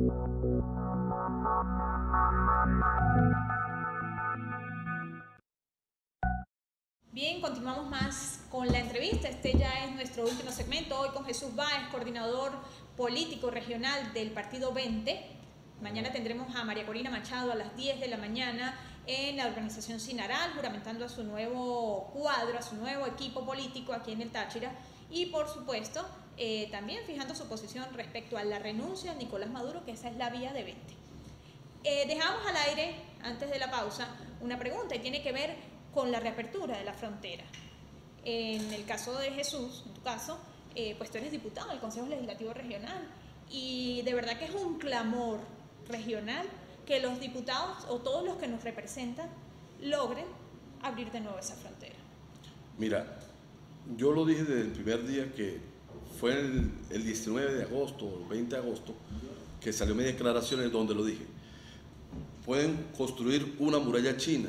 Bien, continuamos más con la entrevista. Este ya es nuestro último segmento. Hoy con Jesús Báez, coordinador político regional del Partido 20. Mañana tendremos a María Corina Machado a las 10 de la mañana en la organización Sinaral, juramentando a su nuevo cuadro, a su nuevo equipo político aquí en el Táchira. Y por supuesto, también fijando su posición respecto a la renuncia de Nicolás Maduro, que esa es la vía de 20. Dejamos al aire, antes de la pausa, una pregunta y tiene que ver con la reapertura de la frontera. En el caso de Jesús, en tu caso, pues tú eres diputado del Consejo Legislativo Regional y de verdad que es un clamor regional que los diputados o todos los que nos representan logren abrir de nuevo esa frontera. Mira, yo lo dije desde el primer día que fue el 19 de agosto, el 20 de agosto, que salió mi declaraciones donde lo dije. Pueden construir una muralla china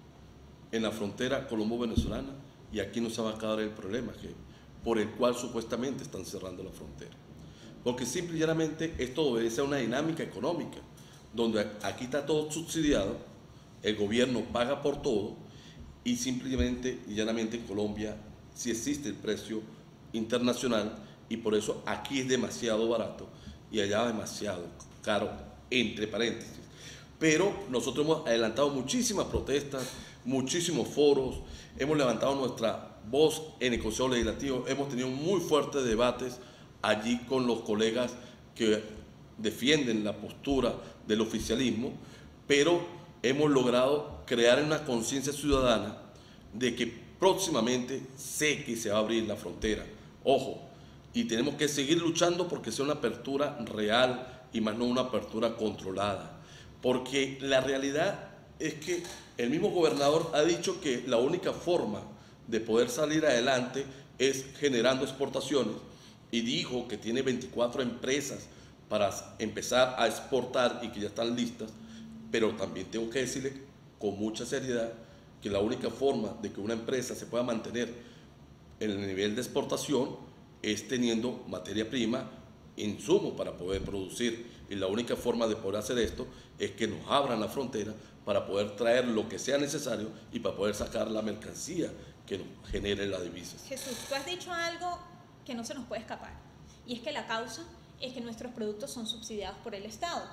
en la frontera colombo-venezolana y aquí no se va a acabar el problema por el cual supuestamente están cerrando la frontera. Porque simple y llanamente esto obedece a una dinámica económica, donde aquí está todo subsidiado, el gobierno paga por todo y simplemente y llanamente en Colombia sí existe el precio internacional y por eso aquí es demasiado barato y allá demasiado caro, entre paréntesis. Pero nosotros hemos adelantado muchísimas protestas, muchísimos foros, hemos levantado nuestra voz en el Consejo Legislativo, hemos tenido muy fuertes debates allí con los colegas que defienden la postura del oficialismo, pero hemos logrado crear una conciencia ciudadana de que próximamente sé que se va a abrir la frontera. Ojo, y tenemos que seguir luchando porque sea una apertura real y más no una apertura controlada. Porque la realidad es que el mismo gobernador ha dicho que la única forma de poder salir adelante es generando exportaciones y dijo que tiene 24 empresas para empezar a exportar y que ya están listas, pero también tengo que decirle con mucha seriedad que la única forma de que una empresa se pueda mantener en el nivel de exportación es teniendo materia prima, insumos para poder producir, y la única forma de poder hacer esto es que nos abran la frontera para poder traer lo que sea necesario y para poder sacar la mercancía que nos genere las divisas. Jesús, tú has dicho algo que no se nos puede escapar y es que la causa es que nuestros productos son subsidiados por el Estado.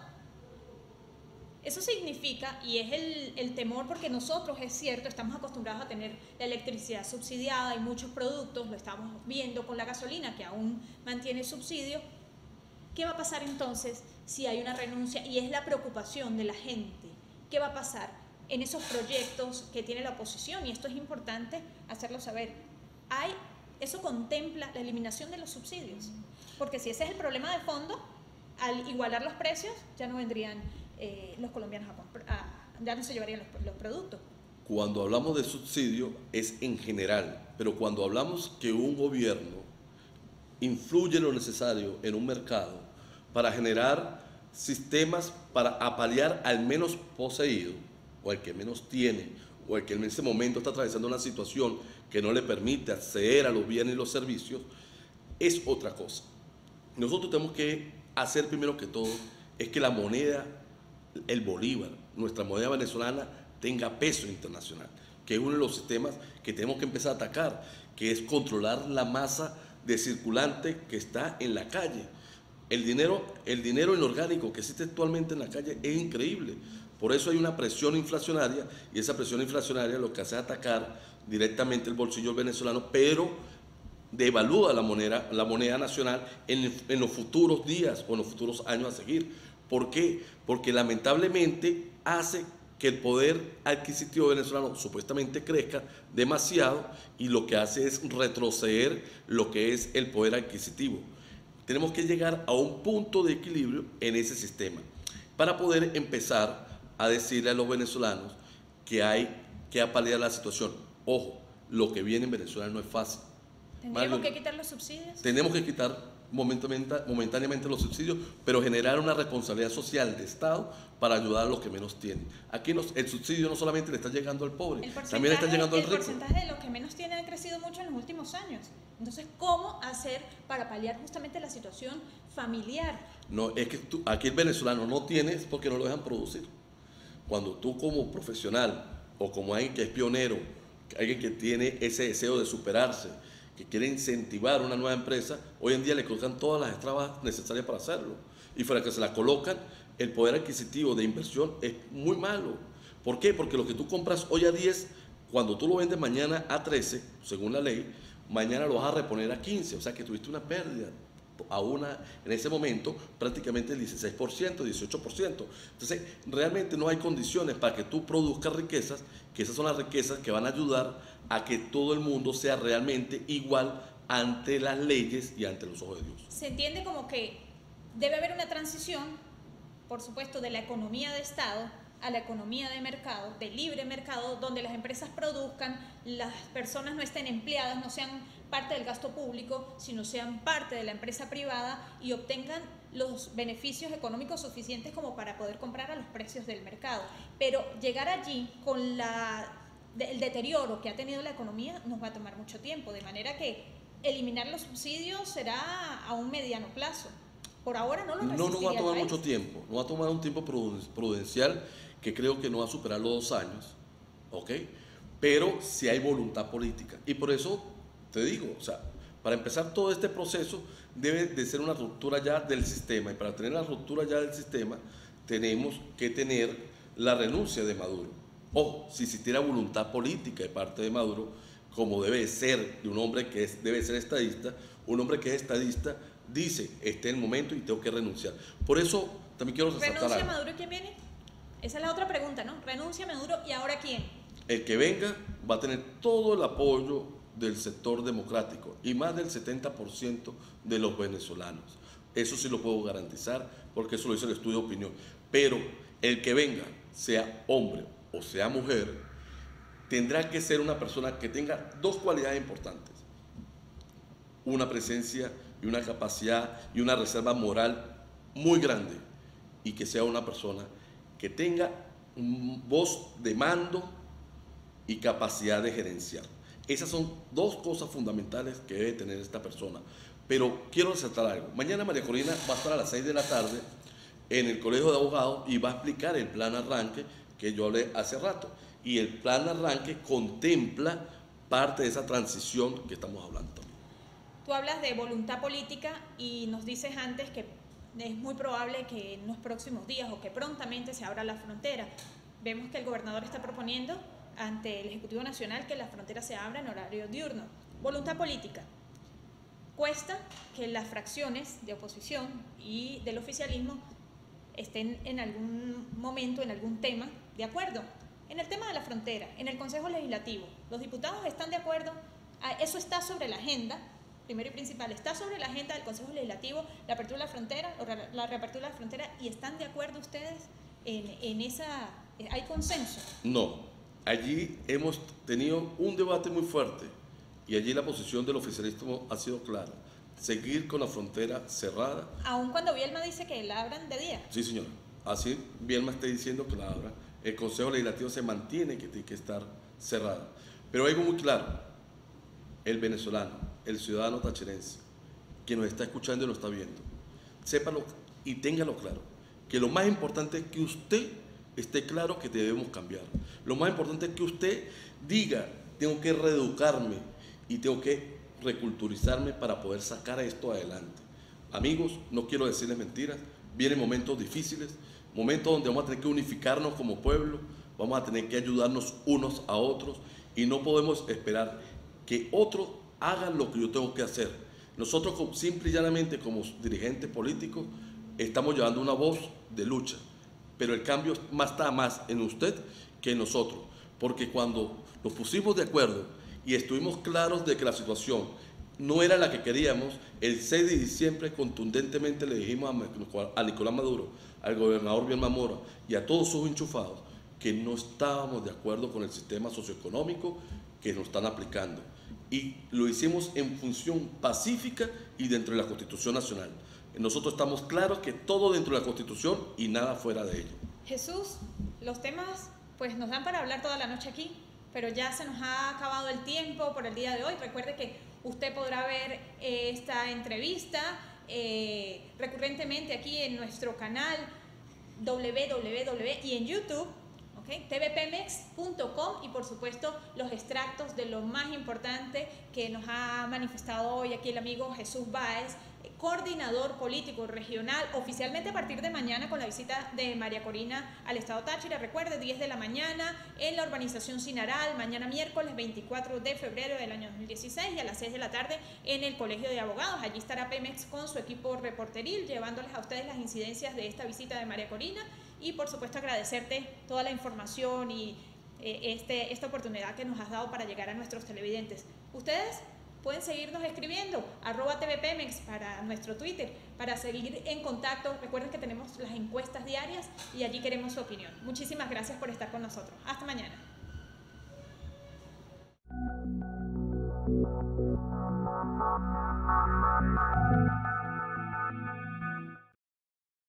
Eso significa, y es el temor porque nosotros, es cierto, estamos acostumbrados a tener la electricidad subsidiada y muchos productos, lo estamos viendo con la gasolina que aún mantiene subsidio. ¿Qué va a pasar entonces si hay una renuncia? Y es la preocupación de la gente. ¿Qué va a pasar en esos proyectos que tiene la oposición? Y esto es importante hacerlo saber. Eso contempla la eliminación de los subsidios. Porque si ese es el problema de fondo, al igualar los precios, ya no vendrían los colombianos ya no se llevarían los productos. Cuando hablamos de subsidio es en general, pero cuando hablamos que un gobierno influye lo necesario en un mercado para generar sistemas para apalear al menos poseído o al que menos tiene o al que en ese momento está atravesando una situación que no le permite acceder a los bienes y los servicios, es otra cosa. Nosotros tenemos que hacer primero que todo es que la moneda, el bolívar, nuestra moneda venezolana tenga peso internacional, que es uno de los sistemas que tenemos que empezar a atacar, que es controlar la masa de circulante que está en la calle. El dinero inorgánico que existe actualmente en la calle es increíble. Por eso hay una presión inflacionaria y esa presión inflacionaria lo que hace es atacar directamente el bolsillo venezolano, pero devalúa la moneda nacional en los futuros días o en los futuros años a seguir. ¿Por qué? Porque lamentablemente hace que el poder adquisitivo venezolano supuestamente crezca demasiado y lo que hace es retroceder lo que es el poder adquisitivo. Tenemos que llegar a un punto de equilibrio en ese sistema para poder empezar a decirle a los venezolanos que hay que apalear la situación. Ojo, lo que viene en Venezuela no es fácil. ¿Tendríamos que quitar los subsidios? Tenemos que quitar momentáneamente los subsidios, pero generar una responsabilidad social de Estado para ayudar a los que menos tienen. Aquí el subsidio no solamente le está llegando al pobre, también le está llegando al rico. El porcentaje de los que menos tienen ha crecido mucho en los últimos años. Entonces, ¿cómo hacer para paliar justamente la situación familiar No, es que aquí el venezolano no tiene porque no lo dejan producir. Cuando tú como profesional o como alguien que es pionero, alguien que tiene ese deseo de superarse, que quiere incentivar una nueva empresa, hoy en día le colocan todas las trabas necesarias para hacerlo. Y fuera que se la colocan, el poder adquisitivo de inversión es muy malo. ¿Por qué? Porque lo que tú compras hoy a 10, cuando tú lo vendes mañana a 13, según la ley, mañana lo vas a reponer a 15, o sea que tuviste una pérdida en ese momento prácticamente el 16%, 18%. Entonces, realmente no hay condiciones para que tú produzcas riquezas, que esas son las riquezas que van a ayudar a que todo el mundo sea realmente igual ante las leyes y ante los ojos de Dios. Se entiende como que debe haber una transición, por supuesto, de la economía de Estado a la economía de mercado, de libre mercado, donde las empresas produzcan, las personas no estén empleadas, no sean parte del gasto público, sino sean parte de la empresa privada y obtengan los beneficios económicos suficientes como para poder comprar a los precios del mercado. Pero llegar allí con el deterioro que ha tenido la economía nos va a tomar mucho tiempo, de manera que eliminar los subsidios será a un mediano plazo. Por ahora no lo resistiría. No nos va a tomar mucho tiempo, no va a tomar un tiempo prudencial que creo que no va a superar los 2 años, ¿ok? Pero si hay voluntad política. Y por eso te digo, o sea, para empezar todo este proceso debe de ser una ruptura ya del sistema. Y para tener la ruptura ya del sistema tenemos que tener la renuncia de Maduro. Ojo, si existiera voluntad política de parte de Maduro, como debe ser de un hombre que debe ser estadista, un hombre que es estadista dice, este es el momento y tengo que renunciar. Por eso también quiero resaltar ¿Renuncia algo. Maduro y quién viene? Esa es la otra pregunta, ¿no? Renuncia Maduro y ahora quién. El que venga va a tener todo el apoyo del sector democrático y más del 70% de los venezolanos. Eso sí lo puedo garantizar porque eso lo dice el estudio de opinión. Pero el que venga, sea hombre o sea mujer, tendrá que ser una persona que tenga 2 cualidades importantes. Una presencia y una capacidad y una reserva moral muy grande y que sea una persona que tenga voz de mando y capacidad de gerenciar. Esas son 2 cosas fundamentales que debe tener esta persona. Pero quiero resaltar algo. Mañana María Corina va a estar a las 6 de la tarde en el Colegio de Abogados y va a explicar el plan arranque que yo hablé hace rato. Y el plan arranque contempla parte de esa transición que estamos hablando. Tú hablas de voluntad política y nos dices antes que es muy probable que en los próximos días o que prontamente se abra la frontera. Vemos que el gobernador está proponiendo ante el Ejecutivo Nacional que la frontera se abra en horario diurno. Voluntad política. Cuesta que las fracciones de oposición y del oficialismo estén en algún momento, en algún tema, de acuerdo. En el tema de la frontera, en el Consejo Legislativo, los diputados están de acuerdo, eso está sobre la agenda. Primero y principal, está sobre la agenda del Consejo Legislativo la apertura de la frontera o la reapertura de la frontera, y ¿están de acuerdo ustedes en esa? ¿Hay consenso? No, allí hemos tenido un debate muy fuerte y allí la posición del oficialismo ha sido clara, seguir con la frontera cerrada. Aun cuando Bielma dice que la abran de día. Sí, señora, así Bielma está diciendo que la abra. El Consejo Legislativo se mantiene que tiene que estar cerrada. Pero hay algo muy claro, el venezolano, el ciudadano tachirense, que nos está escuchando y nos está viendo, sépalo y téngalo claro, que lo más importante es que usted esté claro que debemos cambiar. Lo más importante es que usted diga, tengo que reeducarme y tengo que reculturizarme para poder sacar esto adelante. Amigos, no quiero decirles mentiras, vienen momentos difíciles, momentos donde vamos a tener que unificarnos como pueblo, vamos a tener que ayudarnos unos a otros y no podemos esperar que otros hagan lo que yo tengo que hacer. Nosotros simple y llanamente como dirigentes políticos estamos llevando una voz de lucha, pero el cambio está más en usted que en nosotros, porque cuando nos pusimos de acuerdo y estuvimos claros de que la situación no era la que queríamos, el 6 de diciembre contundentemente le dijimos a Nicolás Maduro, al gobernador Bielma Mora y a todos sus enchufados que no estábamos de acuerdo con el sistema socioeconómico que nos están aplicando. Y lo hicimos en función pacífica y dentro de la Constitución Nacional. Nosotros estamos claros que todo dentro de la Constitución y nada fuera de ello. Jesús, los temas pues nos dan para hablar toda la noche aquí, pero ya se nos ha acabado el tiempo por el día de hoy. Recuerde que usted podrá ver esta entrevista recurrentemente aquí en nuestro canal www y en YouTube, ¿okay? tvpemex.com, y por supuesto los extractos de lo más importante que nos ha manifestado hoy aquí el amigo Jesús Báez, coordinador político regional, oficialmente a partir de mañana con la visita de María Corina al estado Táchira. Recuerde, 10 de la mañana en la urbanización Cinaral, mañana miércoles 24 de febrero del año 2016, y a las 6 de la tarde en el Colegio de Abogados. Allí estará Pemex con su equipo reporteril llevándoles a ustedes las incidencias de esta visita de María Corina, y por supuesto agradecerte toda la información y esta oportunidad que nos has dado para llegar a nuestros televidentes. Ustedes pueden seguirnos escribiendo, @tvpemex para nuestro Twitter, para seguir en contacto. Recuerden que tenemos las encuestas diarias y allí queremos su opinión. Muchísimas gracias por estar con nosotros. Hasta mañana.